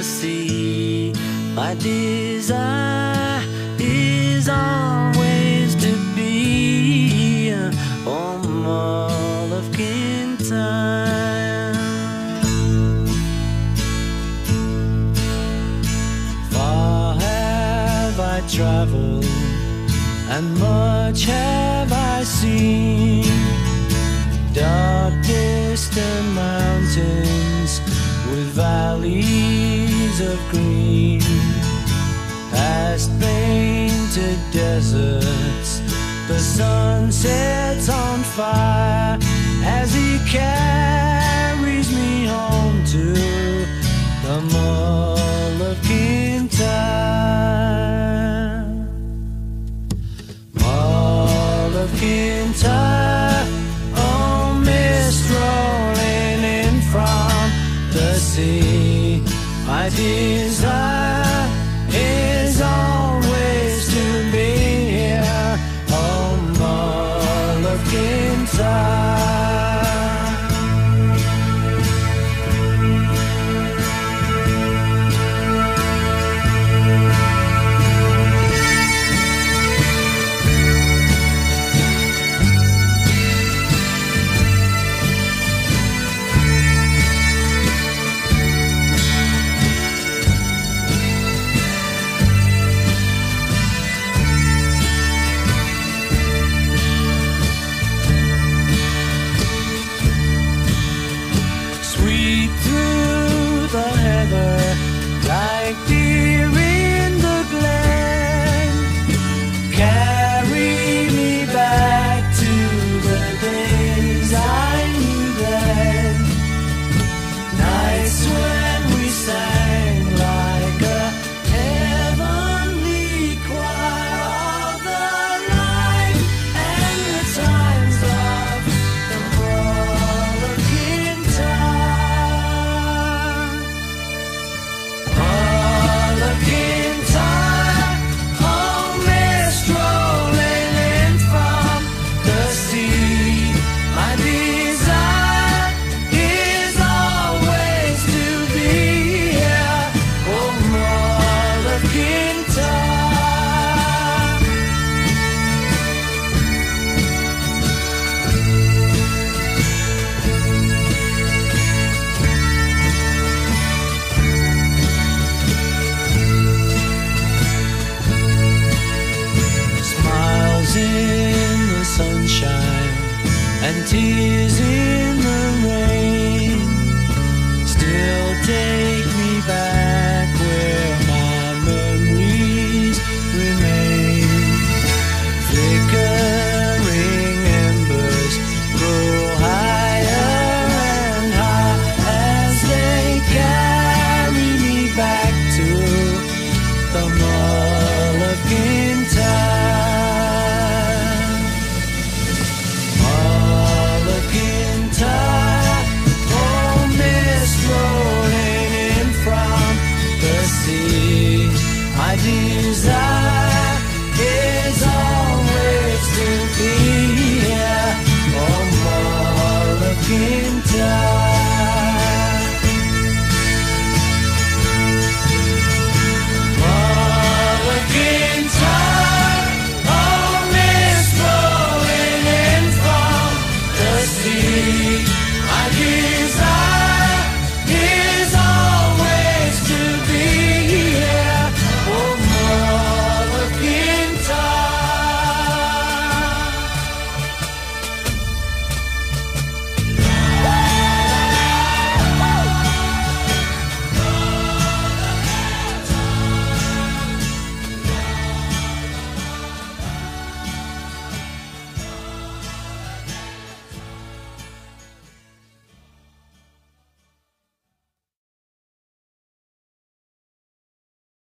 the sea. My desire is always to be home all of Kintyre. Far have I traveled, and much have I seen. Dark distant mountains with valleys of green, past painted deserts, the sun sets on fire as he carries me home to the Mull of Kintyre. Mull of Kintyre, oh mist rolling in from the sea. My desire is always to be here, oh Mull of Kintyre. Like deer in the glen, carry me back to the days I knew then. Nights when we sang like a heavenly choir of the life and the times of the Mull of Kintyre. Kintyre, oh mist rolling in from the sea. My desire is always to be here, oh Mull of Kintyre. Smiles in the sunshine and tears in the rain, still days